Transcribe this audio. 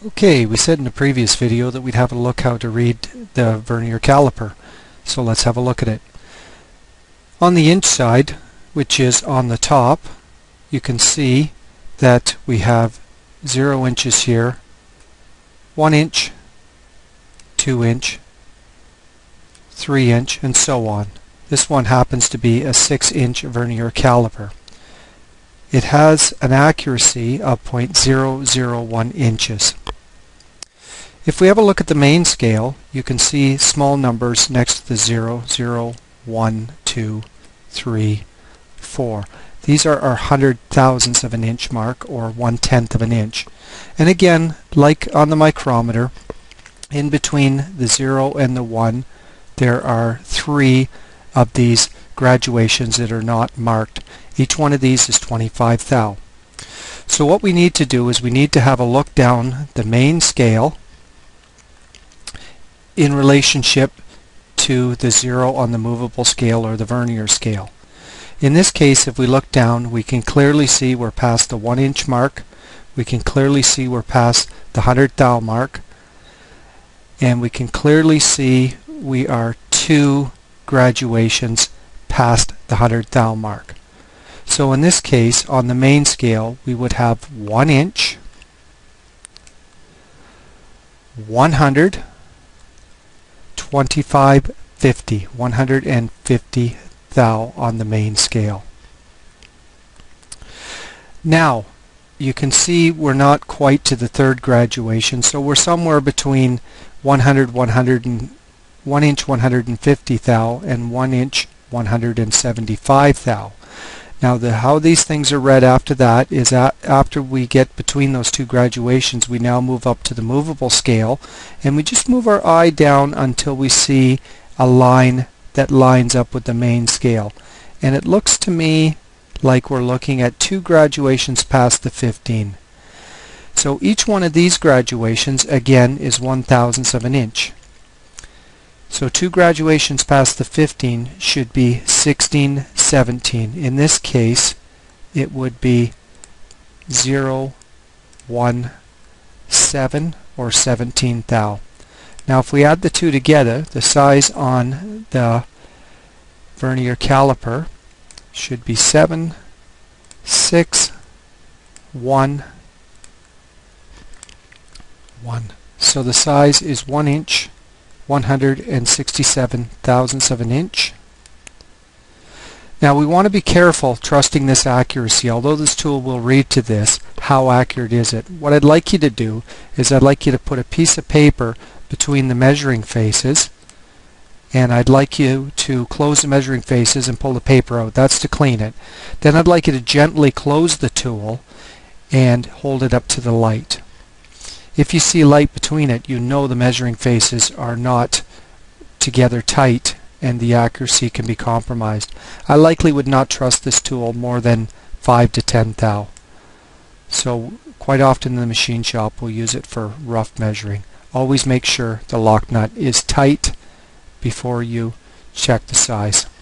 Okay, we said in the previous video that we'd have a look how to read the Vernier caliper. So let's have a look at it. On the inch side, which is on the top, you can see that we have 0 inches here, 1 inch, 2 inch, 3 inch, and so on. This one happens to be a 6-inch Vernier caliper. It has an accuracy of 0.001 inches. If we have a look at the main scale, you can see small numbers next to the 0, 0, 1, 2, 3, 4. These are our 100,000ths of an inch mark, or 1/10 of an inch. And again, like on the micrometer, in between the 0 and the 1, there are 3 of these graduations that are not marked. Each one of these is 25 thou. So what we need to do is we need to have a look down the main scale in relationship to the 0 on the movable scale or the Vernier scale. In this case, if we look down, we can clearly see we're past the 1 inch mark, we can clearly see we're past the 100 thou mark, and we can clearly see we are 2 graduations past the 100 thou mark. So in this case, on the main scale, we would have 1 inch, 100, 25, 50, 150 thou on the main scale. Now, you can see we're not quite to the 3rd graduation, so we're somewhere between 1 inch 150 thou and 1 inch 175 thou. Now how these things are read after that is after we get between those 2 graduations, we now move up to the movable scale, and we just move our eye down until we see a line that lines up with the main scale. And it looks to me like we're looking at 2 graduations past the 15. So each one of these graduations again is 1/1000th of an inch. So 2 graduations past the 15 should be 16, 17. In this case, it would be 0, 1, 7, or 17 thou. Now if we add the 2 together, the size on the Vernier caliper should be 7, 6, 1, 1. So the size is 1 inch, 167 thousandths of an inch. Now we want to be careful trusting this accuracy. Although this tool will read to this, how accurate is it? What I'd like you to do is I'd like you to put a piece of paper between the measuring faces, and I'd like you to close the measuring faces and pull the paper out. That's to clean it. Then I'd like you to gently close the tool and hold it up to the light. If you see light between it, you know the measuring faces are not together tight and the accuracy can be compromised. I likely would not trust this tool more than 5 to 10 thou. So quite often in the machine shop we'll use it for rough measuring. Always make sure the lock nut is tight before you check the size.